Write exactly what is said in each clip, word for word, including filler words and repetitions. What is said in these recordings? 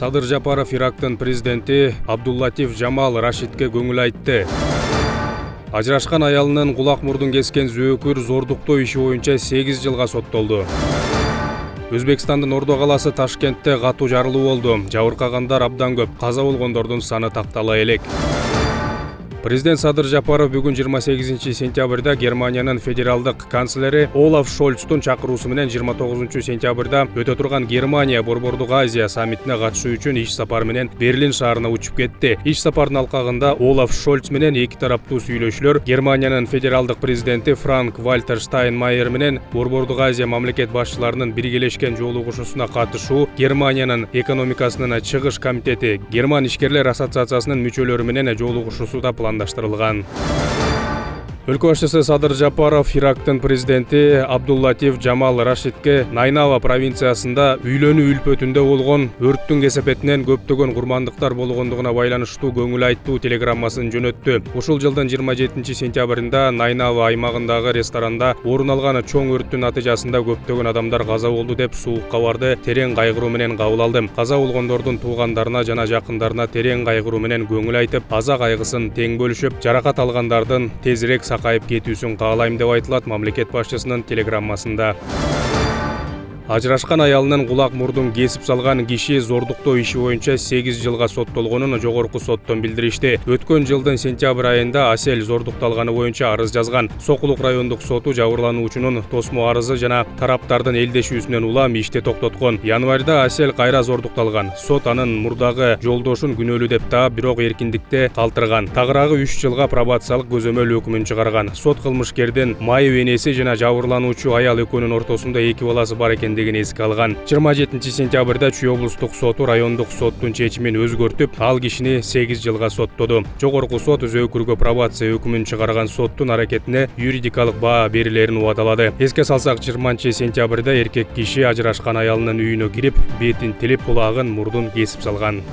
Садыр Жапаров Ирактын президенти Абдуллатиф Жамал Рашидке көңүл айтты. Ажырашкан аялынын кулак мурдун кескен зөөкүр зордуктоо иши боюнча сегиз жылга соттолду. Өзбекстандын Ордо каласы Ташкентте катуу жарылуу болду. Жабыркагандар абдан көп, каза болгондордун саны тактала элек. Президент Садыр Жапаров бүгүн жыйырма сегизинчи сентябрда Германиянын федералдык канцлери Олаф Шольцтун чакыруусу менен жыйырма тогузунчу сентябрда өтө турган Германия Борбордук Азия саммитине катышуу үчүн иш сапар менен Берлин шаарына учуп кетти. Иш сапардын алкагында Олаф Шольц менен эки тараптуу сүйлөшүүлөр Германиянын федералдык президенти Франк Вальтер Штайнмайер менен Борбордук Азия мамлекет башчыларынын биргелешкен жолугушуусуна катышуу, Германиянын экономикасынын чыгыш комитети, Герман ишкерлер ассоциациясынын мүчөлөрү менен жолугушуусу да пландаштырылган. Өлкө башчысы Садыр Жапаров Ирактын президенти Абдуллатиф Жамал Рашидке Найнава провинциясында үйлөнүү үлпөтүндө болгон өрттүн кесепетинен көптөгөн курмандыктар болгондугуна байланыштуу көңүл айттуу телеграммасын жөнөттү. Ушул жылдын жыйырма жетинчи сентябрында Найнава аймагындагы ресторанда орун алган чоң өрттүн натыйжасында көптөгөн адамдар каза болду деп суук кабарды терең кайгыруу менен кабыл алдым. Каза болгондордун туугандарына жана жакындарына терең кайгыруу менен көңүл айтып, аза кайгысын тең бөлүшүп, жаракат алгандардын тезирээк сакайып кетүүсүн каалайм деп айтылат мамлекет башчысынын телеграммасында. Ажырашкан аялынын кулак мурдун кесип салган киши зордуктоо иши боюнча сегиз жылга соттолгонун жогорку соттон билдиришти. Өткөн жылдын сентябрь айында Асель зордукталганы боюнча арыз жазган. Сокулук райондук соту жабырлануучунун тосмо арызы жана тараптардын элдешүүсүнөн улам ишти токтоткон. Январда Асель кайра зордукталган. Сот анын мурдагы жолдошун күнөөлүү деп таап, бирок эркиндикте калтырган. Тагыраагы үч жылга пробациялык көзөмөл өкүмүн чыгарган. Сот кылмышкердин майып энеси жана жабырлануучу аял экөөнүн ортосунда эки баласы бар экен деген эске алган. жыйырма жетинчи сентябрда Чүй облустук соту райондук соттун чечимин өзгөртүп, ал кишини сегиз жылга соттоду. Жогорку сот зөөкүргө пробация өкүмүн чыгарган соттун аракетине юридикалык баа берилерин убадалады. Эске салсак, жыйырманчы сентябрда эркек киши ажырашкан аялынын үйүнө кирип, бетин тилип, кулагын, мурдун кесип салган.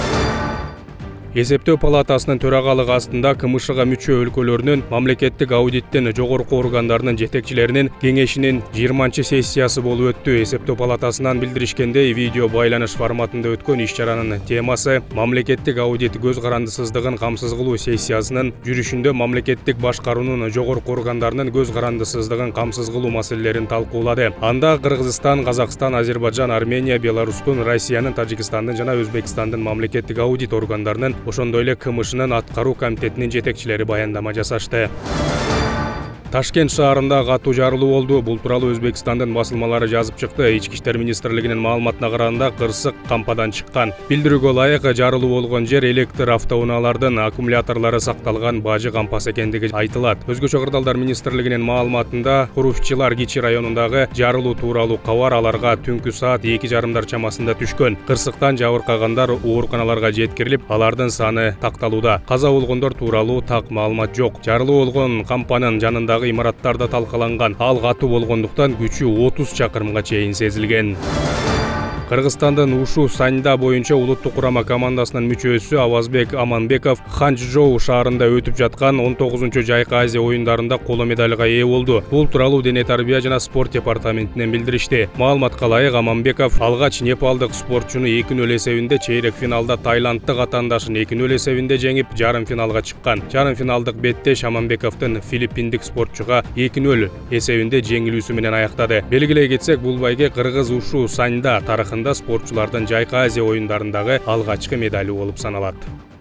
Эсептөө палатасынын төрагалыгы астында КМШга мүчө өлкөлөрүнүн мамлекеттик аудиттин жогорку органдарынын жетекчилеринин кеңешинин жыйырманчы сессиясы болуп өттү. Эсептөө палатасынан билдиришкендей, видео байланыш форматында өткөн иш-чаранын темасы мамлекеттик аудит көз карандысыздыгын камсыз кылуу сессиясынын жүрүшүндө мамлекеттик башкаруунун жогорку органдарынын көз карандысыздыгын камсыз кылуу маселелерин талкуулады. Анда Кыргызстан, Казакстан, Азербайжан, Армения, Беларустун, Россиянын, Тажикстандын жана Өзбекстандын мамлекеттик аудит органдарынын, ошондой эле КМШнын аткаруу комитетинин жетекчилери баяндама жасашты. Ташкент шаарында катуу жарылуу болду. Бул тууралуу Өзбекстандын басылмалары жазып чыкты. Ички иштер министрлигинин маалыматына караганда, кырсык кампадан чыккан. Билдирүүгө ылайык, жарылуу болгон жер электр автоунаалардын аккумуляторлору сакталган бажы кампасы экендиги айтылат. Өзгөчө кырдаалдар министрлигинин маалыматында, Хурушчилар Кичи районундагы жарылуу тууралуу кабар аларга түнкү саат эки жарымдар чамасында түшкөн. Кырсыктан жабыркагандар ооруканаларга жеткирилип, алардын саны такталууда. Каза болгондор тууралуу так маалымат жок. Жарылуу болгон кампанын жанындагы имараттарда талкаланган. Ал катуу болгондуктан күчү отуз чакырымга чейин сезилген. Кыргызстандын Ушу Саньда боюнча улуттук курама командасынын мүчөсү Авазбек Аманбеков Ханчжоу шаарында өтүп жаткан он тогузунчу Жайкы Азия оюндарында коло медалга ээ болду. Бул тууралуу дене тарбия жана спорт департаментинен билдиришти. Маалыматка ылайык, Аманбеков алгач непалдык спортчуну эки нөл эсебинде, чейрек финалда тайланддык атаандашын эки нөл эсебинде жеңип, жарым финалга чыккан. Жарым финалдык беттеш Аманбековдун филиппиндик спортчуга эки нөл эсебинде жеңилүүсү менен аяктады. Белгилей кетсек, бул байге кыргыз Ушу Саньда тарыхында спортчулардын Жайкы Азия оюндарындагы алгачкы медали болуп саналат.